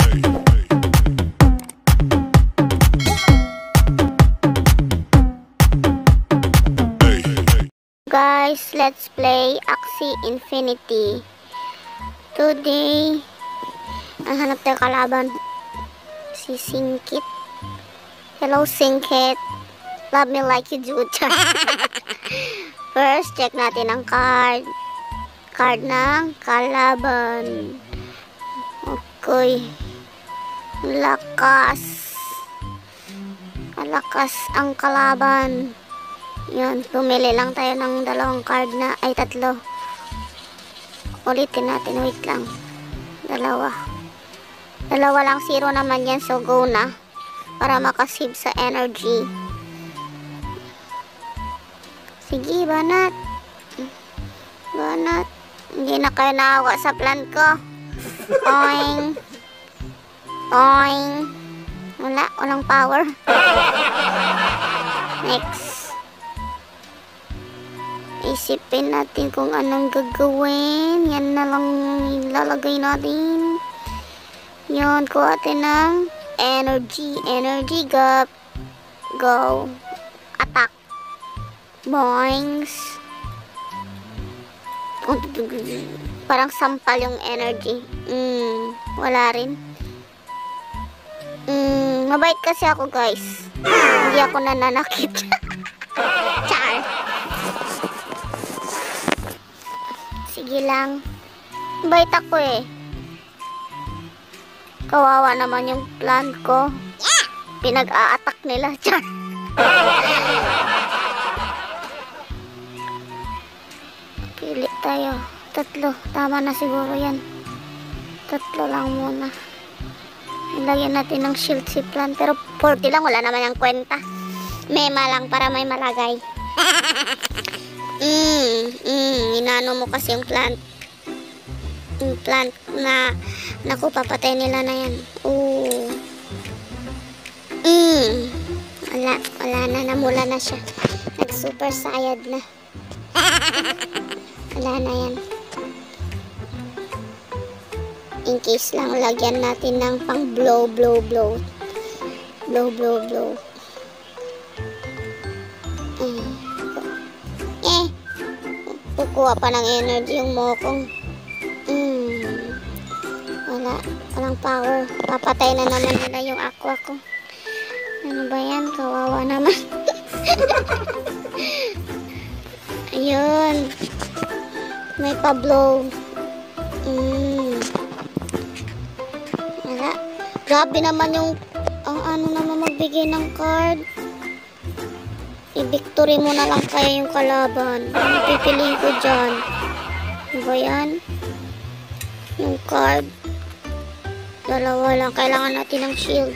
Guys, let's play Axie Infinity. Today, ang hanap tayo kalaban, si Singkit. Hello Singkit, love me like you do. First, check natin ang card ng kalaban. Okay, lakas ang kalaban. Yun, pumili lang tayo ng dalawang card na, ay tatlo. Ulitin natin, wait lang. Dalawa lang, 0 naman yan, so go na. Para makasave sa energy. Sige, banat. Hindi na kayo naawa sa plan ko. Oing. Walang power. Next. Isipin natin kung anong gagawin. Yan na lang ilalagay natin. Yun, kuha natin ng energy gap. Go. Attack. Boings. Parang sampal yung energy. Wala rin. Mabait kasi ako, guys. Hindi ako nananakit. Char. Sige lang. Bait ako eh. Kawawa naman yung plant ko. Pinag-a-attack nila. Pili tayo. 3. Tama na siguro yan. 3 lang muna. Ilagyan natin ng shield si plant. Pero 40 lang. Wala naman yung kwenta. Mema lang para may malagay. Inano mo kasi yung plant. Yung plant na naku, papatay nila na yan. Wala na, namula na siya. Nag super sayad na. Wala na yan. In case lang, lagyan natin ng pang blow. Kukuha pa ng energy yung mokong. Walang power. Papatay na naman nila yung aqua ko. Ano ba yan? Kawawa naman. Ayun. May pa-blow. Wala. Grabe naman yung ano naman magbigay ng card. I-victory mo na lang kaya yung kalaban. Ano pipiliin ko dyan? Ano ba yan? Yung card. 2 lang. Kailangan natin ng shield.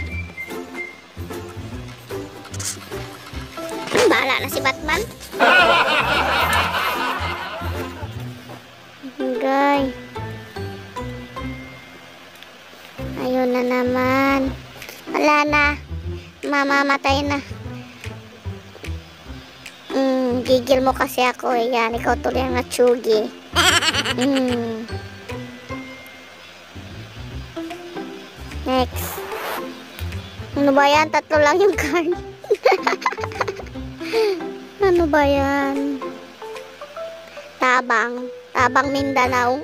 Bahala na si Batman. Okay. Ayun na naman. Wala na. Mamamatay na. Gigil mo kasi ako eh. Yan, ikaw tuloy ang natsugi. Next. Ano ba yan? 3 lang yung card. Ano ba yan? Tabang Mindanao.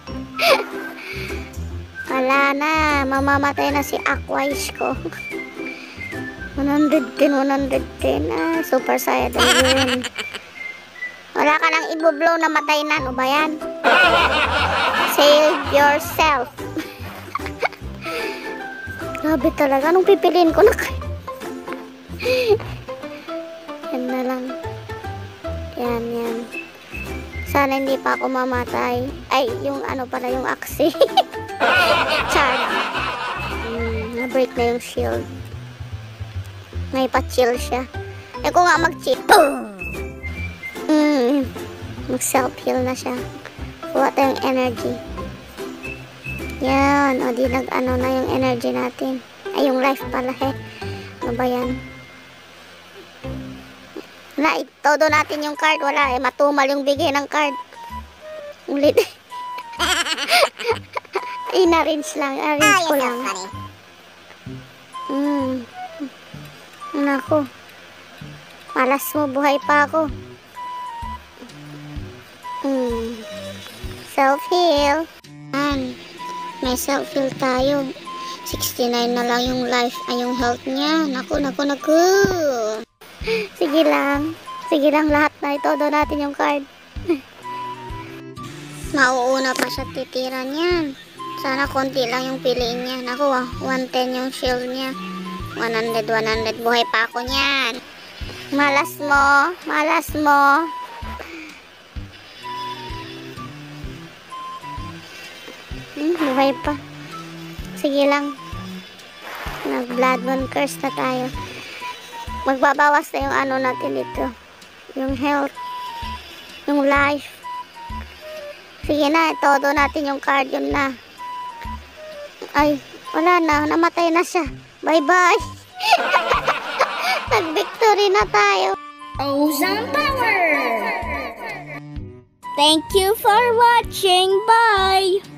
Wala na. Mamamatay na si Aquaish ko. 110. Super sayad yun. Wala ka nang ibublow na matay na. Ano ba yan? Save yourself. Grabe talaga. Anong pipiliin ko na kayo? Yan na lang. Yan. Sana hindi pa ako mamatay. Ay, yung ano pala, yung Axie. Char. Na-break na yung shield. May pa-chill siya. Eh kung nga mag-chill. Mag-self-heal na siya. Kuha tayong energy. Yan. O di nag-ano na yung energy natin. Ay yung life pala eh. Ano ba yan? Wala. Todo natin yung card. Wala eh. Matumal yung bigay ng card. Ulit. In-arrange lang. Arrange ko lang. Naku. Malas mo, buhay pa ako. Self-heal. May self-heal tayo. 69 na lang yung life, yung health niya. Naku. Sige lang. Lahat na itodo natin yung card. Mauuna pa siya titira niyan. Sana konti lang yung piliin niya. Naku, 110 yung shield niya. 100. Buhay pa ako niyan. Malas mo. Buhay pa. Sige lang. Nag-blood moon curse na tayo. Magbabawas na yung ano natin dito. Yung health. Yung life. Sige na, todo natin yung card, yun na. Ay, wala na. Namatay na siya. Bye-bye. Nag-victory na tayo. Ozone Power! Thank you for watching. Bye!